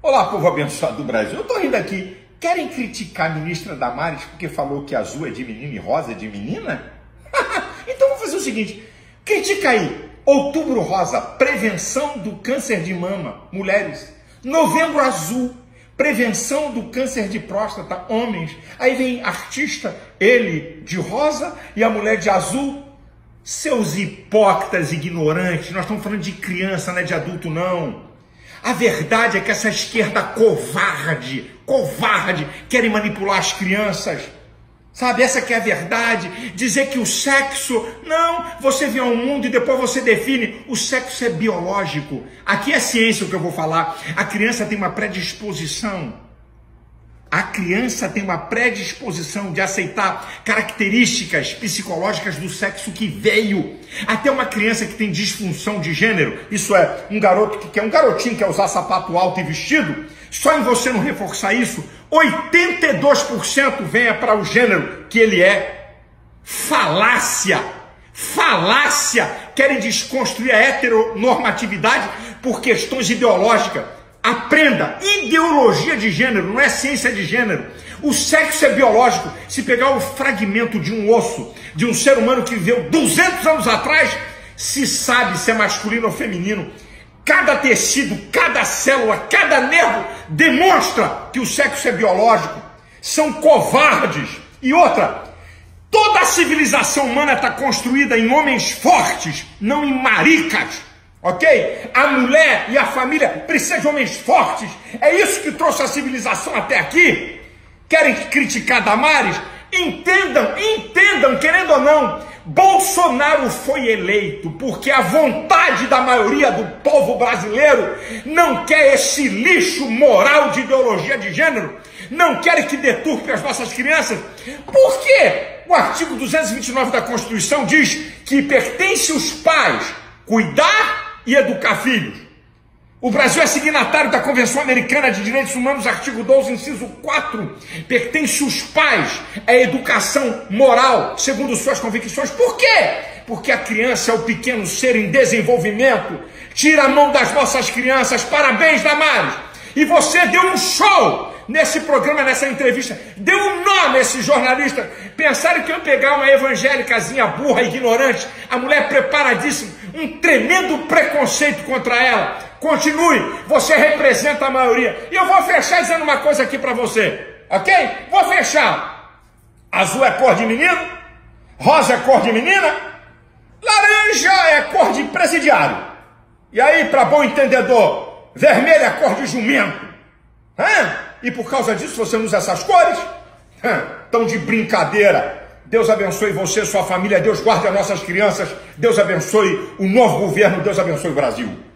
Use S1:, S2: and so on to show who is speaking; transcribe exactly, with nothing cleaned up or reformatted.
S1: Olá, povo abençoado do Brasil. Eu tô rindo aqui. Querem criticar a ministra Damares porque falou que azul é de menino e rosa é de menina? Então vou fazer o seguinte. Critica aí. Outubro rosa, prevenção do câncer de mama, mulheres. Novembro azul, prevenção do câncer de próstata, homens. Aí vem artista, ele de rosa e a mulher de azul. Seus hipócritas ignorantes, nós estamos falando de criança, não é de adulto não. A verdade é que essa esquerda covarde, covarde, querem manipular as crianças. Sabe, essa que é a verdade. Dizer que o sexo, não, você vem ao mundo e depois você define. O sexo é biológico. Aqui é ciência o que eu vou falar. A criança tem uma predisposição. A criança tem uma predisposição de aceitar características psicológicas do sexo que veio. Até uma criança que tem disfunção de gênero, isso é, um garoto que quer, um garotinho que quer usar sapato alto e vestido, só em você não reforçar isso, oitenta e dois por cento venha para o gênero que ele é. Falácia! Falácia! Querem desconstruir a heteronormatividade por questões ideológicas. Aprenda, ideologia de gênero, não é ciência de gênero. O sexo é biológico. Se pegar o fragmento de um osso, de um ser humano que viveu duzentos anos atrás, se sabe se é masculino ou feminino. Cada tecido, cada célula, cada nervo demonstra que o sexo é biológico. São covardes. E outra, toda a civilização humana está construída em homens fortes, não em maricas. Ok? A mulher e a família precisam de homens fortes. É isso que trouxe a civilização até aqui. Querem criticar Damares? Entendam, entendam, querendo ou não, Bolsonaro foi eleito porque a vontade da maioria do povo brasileiro não quer esse lixo moral de ideologia de gênero, não querem que deturpe as nossas crianças. Por quê? O artigo duzentos e vinte e nove da Constituição diz que pertence aos pais cuidar e educar filhos. O Brasil é signatário da Convenção Americana de Direitos Humanos, artigo doze, inciso quatro. Pertence aos pais a educação moral, segundo suas convicções. Por quê? Porque a criança é o pequeno ser em desenvolvimento. Tira a mão das nossas crianças. Parabéns, Damares. E você deu um show nesse programa, nessa entrevista. Deu um nó nesse jornalista. Pensaram que iam pegar uma evangélicazinha burra, ignorante. A mulher preparadíssima. Um tremendo preconceito contra ela. Continue. Você representa a maioria. E eu vou fechar dizendo uma coisa aqui para você. Ok? Vou fechar. Azul é cor de menino. Rosa é cor de menina. Laranja é cor de presidiário. E aí, para bom entendedor, vermelho é cor de jumento. Hã? E por causa disso você usa essas cores? Hã? Tão de brincadeira. Deus abençoe você, sua família. Deus guarde as nossas crianças. Deus abençoe o novo governo. Deus abençoe o Brasil.